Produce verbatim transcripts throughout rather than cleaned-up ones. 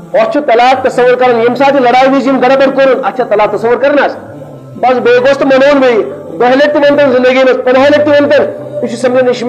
अत तलाक तस्वर कर यम सात लड़ाई वज गड़बड़ कोर अत तलाक तस्वर करना बस बे गोस तो मनोन बे दह लट वन तन जिंदगी में पंद्रह लट वन तन यह समझन यह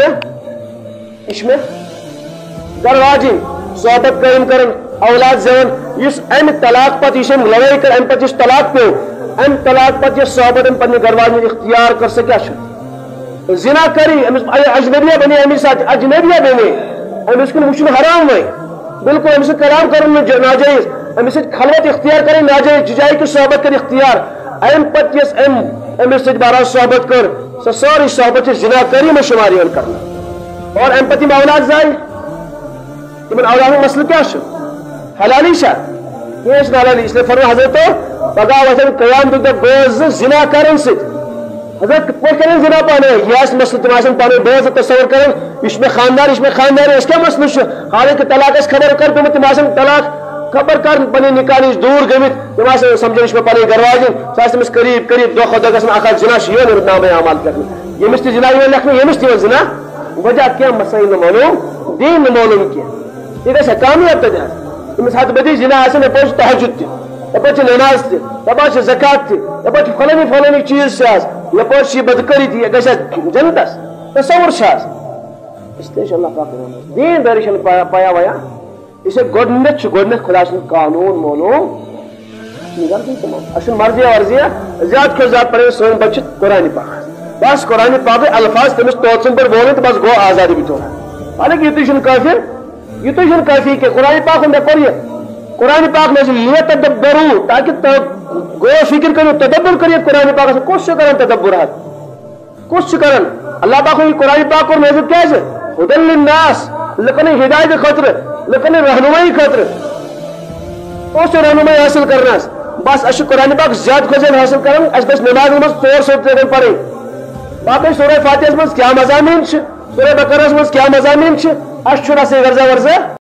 मे घर वाजिन सोहबत कायम कर औलाद जवन इस अम तलाक पत यह लड़ाई कर अम पे तलाक पे अम तलाक पे सोहबत पे घर वाजिन इख्तियार कर सह क्या जिना करी अमिस अजनबिया बने अमिस अजनबिया बने अमिस कुन वुचन हराम वह बिल्कुल अमिस कलाम कर नाजायज अमिस खलवत इख्तियार करें नाजायज जाय कि सोहबत कर इख्तियार अम पत यस अम अमिस बारा सोहबत कर सह सारी सोहबत जिना करी में शुमार करना और अम पे औलाद जाय तिमन औलाद मसल क्या हलाली शा कह हलाली इसलिए फरमा हजरत पगह वथन कयाम दुख बोज जिना कर हजरत कत करें जिना पाने यह मसल तुम पाने बोज तस्वर करें यह खानदार यह खानदार इस क्या मसल हालांकि तलाक खबर कर तुम तुम तलाक खबर कर पे निकाल दूर गमित तुम समझन यह पे घर वाजिन सह करीब करीब दो खुद गि जिना ये नाम अमाल कर यमिस जिना लेखन यमिस तक जिना वजह क्या मसाइल मालूम दीन मालूम कह यह गया कामयाब तक तमिस हद बदी जिना पे तहजुद तप नमाज तप ज़कात तप फलानी फलानी चीज यप बदकरी यह गया जन्नतस तस्वुर इसलिए अल्लाह पाक दीन दारी पाया वया इस गोडनथ गोडनथ खुदा कानून मालूम गलती तमाम अस मर्जिया वर्जिया ज्यादा खो ज्यादा पढ़े सोन बच्चे कुरान पाक बस कुरान पाक अल्फाज तमिस तोसन पर बोले तो बस गो आजादी भी थोड़ा हालांकि युत काफिर युत काफी के कुरान पाक में पढ़िए कुरान पाक में ये तदब्बरू ताकि गो फिक्र करो तदब्बर करिए कुरान पाक कुछ कर तदब्बर कुछ कर अल्लाह पाक कुरान पाक और नजर क्या है हुदल लिन्नास लकन हिदायत खतर लकन रहनुमाई खतर उस रहनुमाई हासिल करना बस अश कुरान पाक ज्यादा खुद हासिल कर नमाज मज चोर सोच पढ़े बाकी सूरह फातिहा मज क्या मजामीन सूरह बकरा मज क्या मजामीन अस गर्जा वर्जा